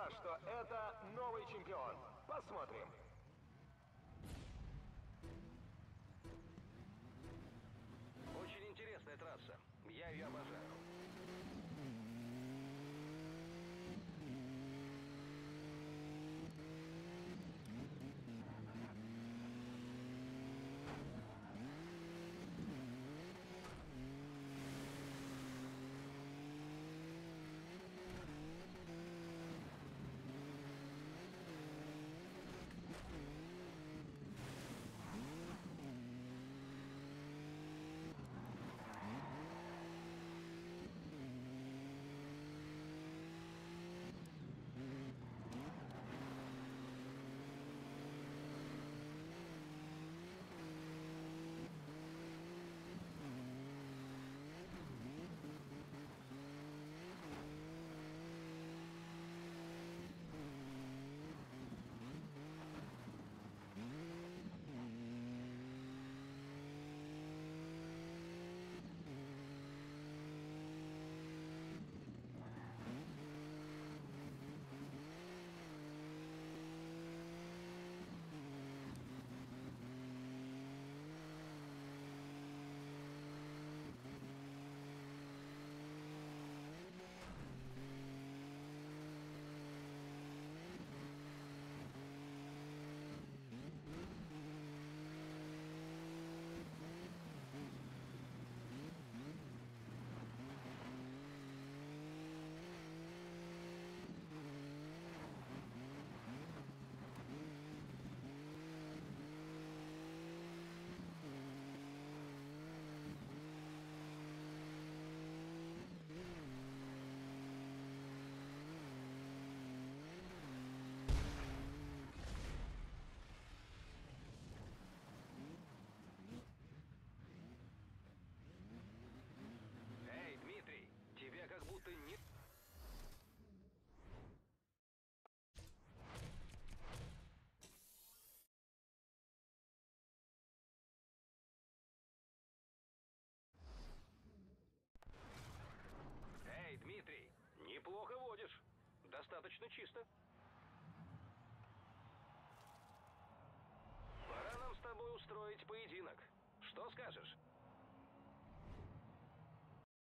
пока что это новый чемпион. Посмотрим. Очень интересная трасса. Я ее обожаю. Эй, Дмитрий, тебя как будто не... Эй, Дмитрий, неплохо водишь. Достаточно чисто. Пора нам с тобой устроить поединок. Что скажешь?